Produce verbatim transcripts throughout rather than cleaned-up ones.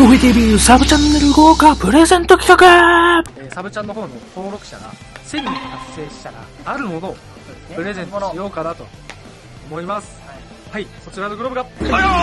翔平 ティービー サブチャンネル豪華プレゼント企画、 えー、サブチャンの方の登録者がせんにん達成したらあるものをプレゼントしようかなと思います。はい、そちらのグローブがあよー、こちらです。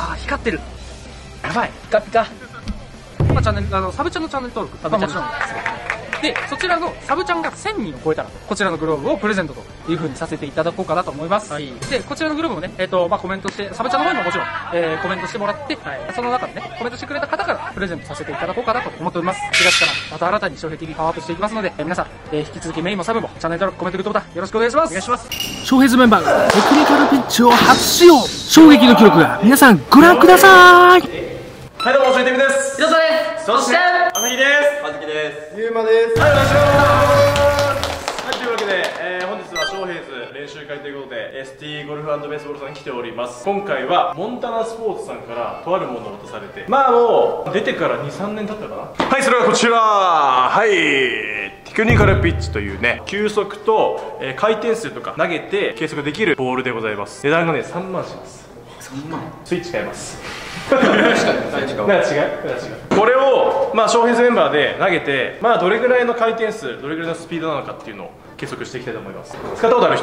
あー、光ってる。やばい、ピカピカ。まあ、チャンネル、あのサブチャンのチャンネル登録、まあ、もちろんですけどね。で、そちらのサブチャンがせんにんを超えたら、こちらのグローブをプレゼントという風にさせていただこうかなと思います。はい、で、こちらのグローブもね、えっ、ー、と、まあ、コメントして、サブチャンの方にももちろん、えー、コメントしてもらって、はい、その中でね、コメントしてくれた方からプレゼントさせていただこうかなと思っております。しがつからまた新たに翔平 ティービー パワーアップしていきますので、えー、皆さん、えー、引き続きメインもサブもチャンネル登録、コメント、グッドボタンよろしくお願いします。お願いします。 翔平ズメンバーがテクニカルピッチを初使用、衝撃の記録が皆さんご覧ください。 はい、どうも、翔平 ティービー です。 ひろさです。そして、 朝日です。 あずきです。 ゆうまです。はい、お願いします。はい、というわけで、えー、本日は翔平ズ練習会ということで エスティー ゴルフ&ベースボールさんに来ております。今回はモンタナスポーツさんからとあるものを渡されて、まあもう出てからにさんねん経ったかな。はい、それはこちら、はい、テクニカルピッチというね、球速と、えー、回転数とか投げて計測できるボールでございます。値段がね、さんまんします。さんまん。スイッチ買えます。確かに違う違う。これをまあ翔平ズメンバーで投げて、まあどれぐらいの回転数、どれぐらいのスピードなのかっていうのを計測していきたいと思います。使ったことある人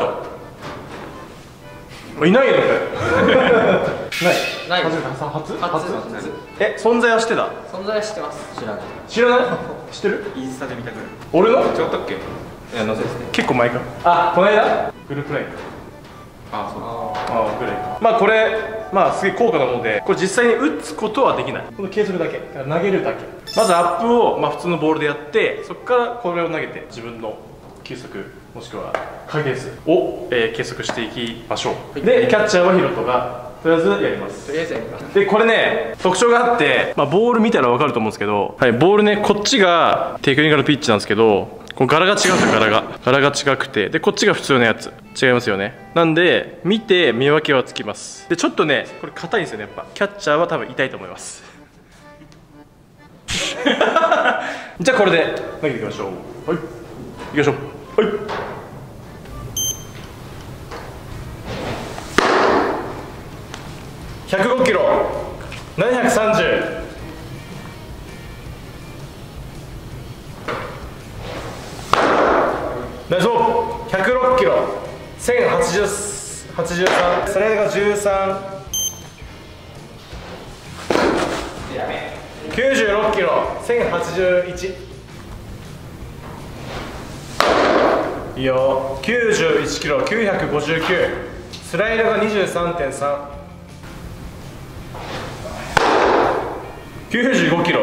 いないのかよ。ないない。初初初え、存在は知ってた？ 存在は知ってます。知らない。 知らない？知ってる？ インスタで見たくらい。 俺の？ 違ったっけ？いや、なぜですね。 結構前か。あ、この間グループライン。 あ、そう。 ああ、ぐらいか。まあこれ、まあすげえ高価なもので、これ実際に打つことはできない。この計測だけ、だから投げるだけ。まずアップを、まあ、普通のボールでやって、そこからこれを投げて自分の球速もしくは回転数を、えー、計測していきましょう。で、キャッチャーはヒロトがとりあえずやります。 とりあえずやります。 で、これね、特徴があって、まあ、ボール見たら分かると思うんですけど、はい、ボールね、こっちがテクニカルピッチなんですけど、この柄が違うんですよ。柄が柄が違くて、でこっちが普通のやつ違いますよね。なんで見て見分けはつきます。でちょっとね、これ硬いんですよね。やっぱキャッチャーは多分痛いと思います。じゃあこれで投げていきましょう。はい、いきましょう。はい、ひゃくごキロ、ななひゃくさんじゅう。ナイスボール。ひゃくろっキロ、せんはちじゅうさん、スライドがじゅうさん、きゅうじゅうろっキロ、せんはちじゅういち、いいよ。きゅうじゅういちキロ、きゅうひゃくごじゅうきゅう、スライドが にじゅうさんてんさん、きゅうじゅうごキロ、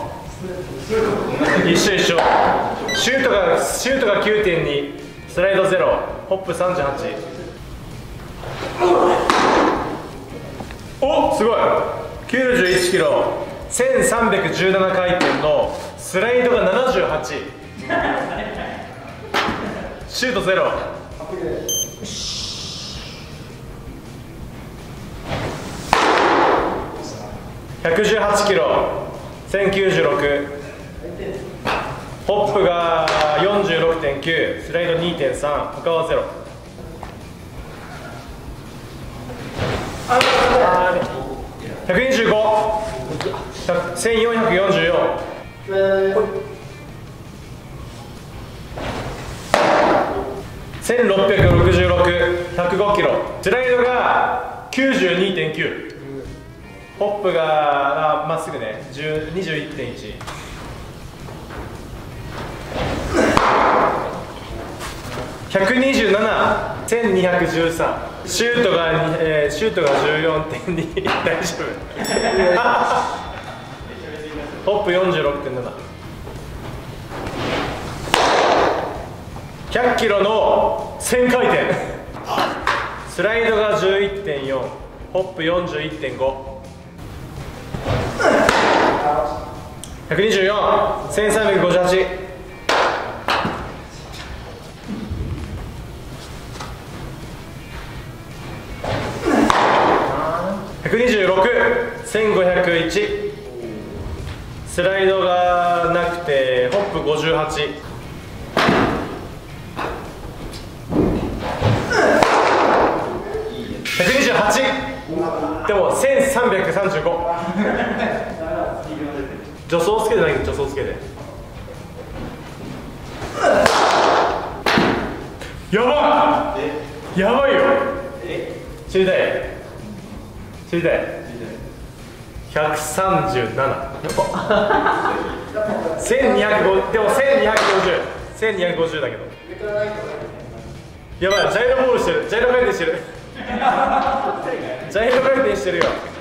一緒一緒。シュートがシュートが きゅうてんに、スライドゼロ、ホップさんじゅうはち。お、すごい。きゅうじゅういちキロ、せんさんびゃくじゅうなな回転のスライドがななじゅうはち。シュートゼロ。ひゃくじゅうはちキロ、せんきゅうじゅうろく。ホップが よんじゅうろくてんきゅう、スライド にてんさん、他はゼロ。ひゃくにじゅうご、せんよんひゃくよんじゅうよん、せんろっぴゃくろくじゅうろく、ひゃくごキロ、スライドが きゅうじゅうにてんきゅう、ホップがまっすぐね、にじゅういってんいち。ひゃくにじゅうなな、せんにひゃくじゅうさん、シュートが、えー、シュートが じゅうよんてんに 大丈夫。ホップ よんじゅうろくてんなな。ひゃっキロのせん回転、スライドが じゅういってんよん、ホップ よんじゅういってんご。ひゃくにじゅうよん、せんさんびゃくごじゅうはち、ひゃくにじゅうろく、せんごひゃくいち、スライドがなくてホップごじゅうはち、ひゃくにじゅうはち、 でもせんさんびゃくさんじゅうご。助走つけてないけど助走つけて。やばいやばいよ。知りたい知りたい。ひゃくさんじゅうなな。せんにひゃくごじゅう。でもせんにひゃくごじゅう。せんにひゃくごじゅうだけど。やばい、ジャイロボールしてる。ジャイロ回転してる。ジャイロ回転してるよ。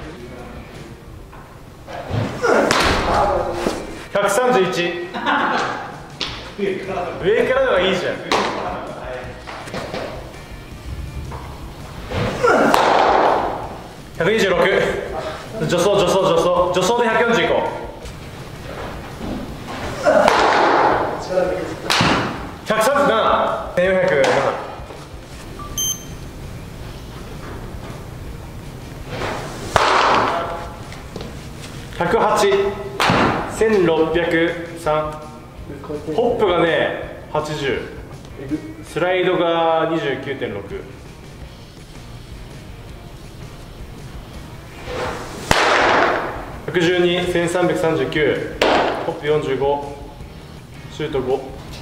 ひゃくさんじゅういち。上からのがいいじゃん。ひゃくにじゅうろく。助走助走助走助走でひゃくよんじゅういこう。ひゃくさんじゅうなな。せんよんひゃくなな。ひゃくはち。せんろっぴゃくさん。ホップがねはちじゅう。スライドが にじゅうきゅうてんろく。ひゃくじゅうに。せんさんびゃくさんじゅうきゅう。ホップよんじゅうご。シュートご。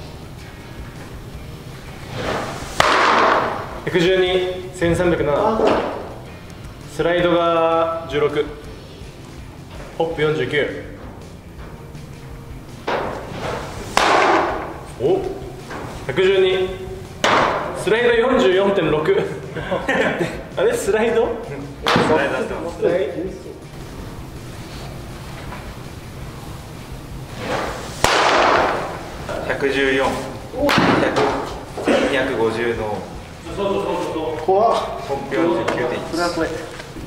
ひゃくじゅうに。せんさんびゃくなな。スライドがじゅうろく。ホップよんじゅうきゅう。おひゃくじゅうに。スライド よんじゅうよんてんろく。あれスライドスライドしてます。ひゃくじゅうよん。せんにひゃくごじゅうの怖っ。 ホップ よんじゅうきゅうてんいち。 それは怖い。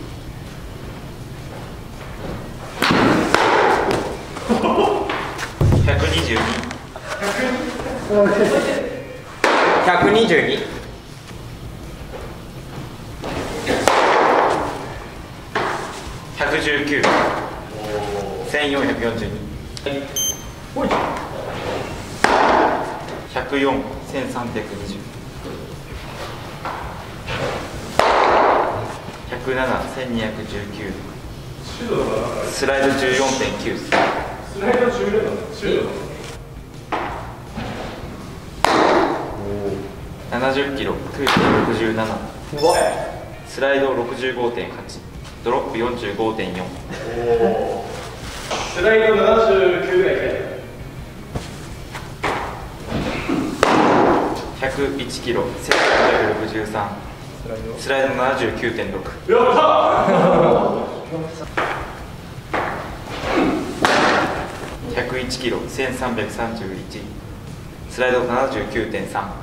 ひゃくにじゅうに。ひゃくにじゅうに。ひゃくじゅうきゅう。せんよんひゃくよんじゅうに。ひゃくよん。せんさんびゃくにじゅう。ひゃくなな。せんにひゃくじゅうきゅう。スライド じゅうよんてんきゅう。 スライドじゅうよんだね。シュートななじゅっキロ。空気ろくじゅうなな。スライド ろくじゅうごてんはち。ドロップ よんじゅうごてんよん。 スライドななじゅうきゅうぐらいいきたい。 ひゃくいちキロ。せんさんびゃくろくじゅうさん。スライド ななじゅうきゅうてんろく。 やったひゃくいちキロ。せんさんびゃくさんじゅういち。スライド ななじゅうきゅうてんさん。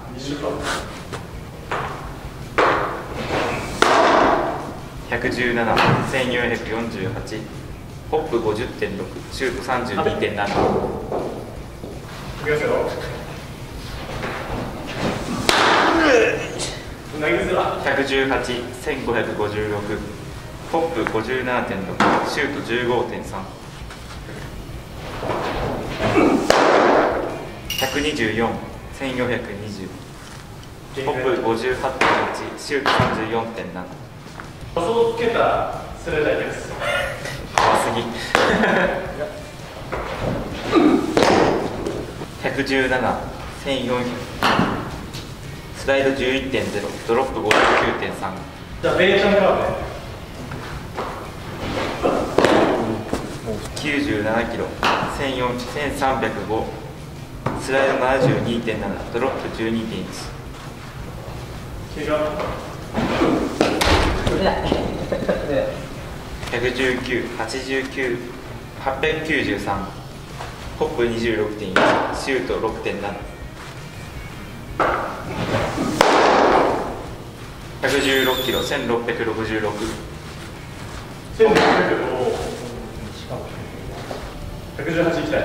ひゃくじゅうなな。せんよんひゃくよんじゅうはち。ホップ ごじゅってんろく。シュート さんじゅうにてんなな。 いきますよ。投げづら。 ひゃくじゅうはち。せんごひゃくごじゅうろく。ホップ ごじゅうななてんろく。シュート じゅうごてんさん。ひゃくにじゅうよん。せんよんひゃくにじゅう。ホップ ごじゅうはちてんはち。シュート さんじゅうよんてんなな。 助走つけたスライダーいきます。 怖すぎ。ひゃくじゅうなな。せんよんひゃく。スライド じゅういってんゼロ。ドロップ ごじゅうきゅうてんさん。 じゃあベイちゃんカードね。 きゅうじゅうななキロ。せんさんびゃくご。スライド ななじゅうにてんなな。ドロップ じゅうにてんいち。 怪我。 ひゃくじゅうきゅう。はちじゅうきゅう。はっぴゃくきゅうじゅうさん。ホップ にじゅうろくてんいち。シュート ろくてんなな。ひゃくじゅうろっキロ。せんろっぴゃくろくじゅうろく。 せんろっぴゃく。ひゃくじゅうはちいきたい。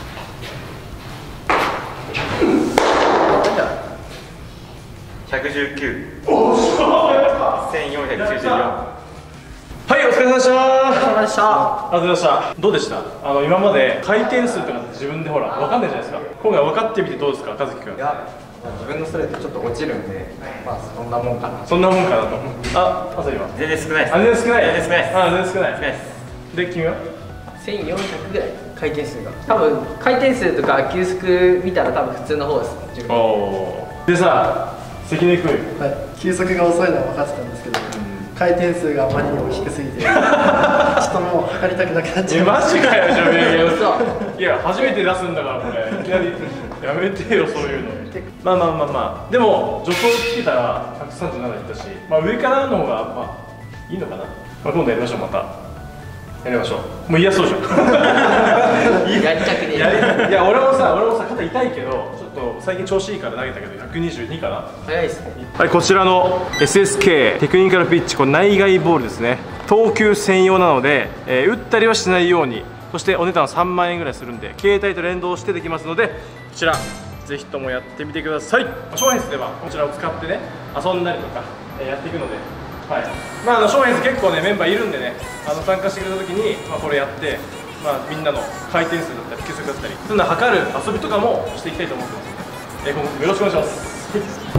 ひゃくじゅうきゅう。せんよんひゃくきゅうじゅうよん。 はい、お疲れ様でした。 お疲れ様でした。 ありがとうございました。どうでした？あの今まで回転数とか自分でほら分かんないじゃないですか。今回分かってみてどうですか、和樹くん。 いや、 自分のストレートちょっと落ちるんで、まあそんなもんかな。 そんなもんかなと。あ、あさりは全然少ないです。 あ、全然少ない。 全然少ないです。 あ、全然少ない。 少ないです。 で、君はせんよんひゃくぐらい回転数が。多分回転数とか球速見たら多分普通の方ですね。自分。 おー。でさ、関根君。 はい、球速が遅いのは分かってたんですけど、回転数があまりにも低すぎてちょっともう測りたくなくなっちゃいまマジかよ、ジョビエ。 嘘。 いや、初めて出すんだから、これ。いきなり。やめてよ、そういうの。まあまあまあまあ。でも、助走つけたらひゃくさんじゅうなないったし、まあ上からの方が、まあ、いいのかな。まあ今度やりましょう、また。やりましょう。もう嫌そうじゃん。 やりたくねえ。 やりいや、俺もさ、俺もさ、肩痛いけど、ちょっと最近調子いいから投げたけど、ひゃくにじゅうにかな。 早いっすね。 はい、こちらの エスエスケー テクニカルピッチ、これ内外ボールですね。投球専用なので、えー、打ったりはしないように、そしてお値段さんまんえんぐらいするんで、携帯と連動してできますので、こちらぜひともやってみてください。ショーヘイズではこちらを使ってね、遊んだりとか、えー、やっていくので、はい、まああのショーヘイズ結構ねメンバーいるんでね、あの参加してくれた時に、まあ、これやって、まあ、みんなの回転数だったり球速だったりそういうのを測る遊びとかもしていきたいと思ってますので、えー、今後もよろしくお願いします。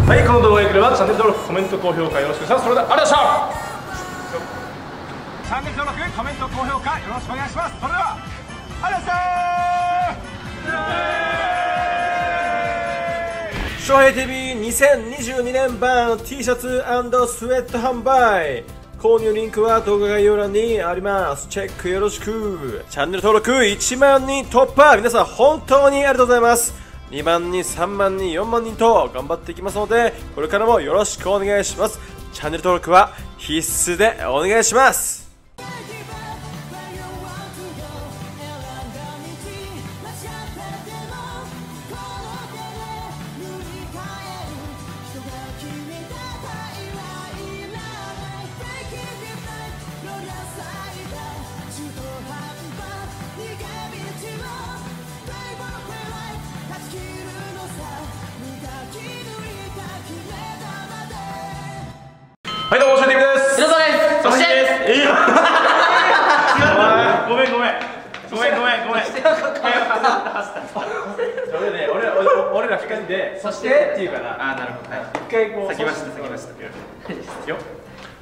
はい、この動画が良ければチャンネル登録、コメント、高評価よろしくお願いします。それではありがとうございました。チャンネル登録、コメント、高評価よろしくお願いします。それではありがとうございました。翔平 ティーブイにせんにじゅうにねん版 T シャツ&スウェット販売、購入リンクは動画概要欄にあります。チェックよろしく。チャンネル登録いちまんにん突破、皆さん本当にありがとうございます。にまんにん、さんまんにん、よんまんにんと頑張っていきますので、これからもよろしくお願いします。チャンネル登録は必須でお願いします。はい、どうも、ショーティーブです。 皆さんです。そしてえー、ごめんごめんごめんごめんごめん。それで俺ら俺ら二人でそしてっていうかな。 あ、なるほど。はい。 一回こう先ました先ました。 いくよ。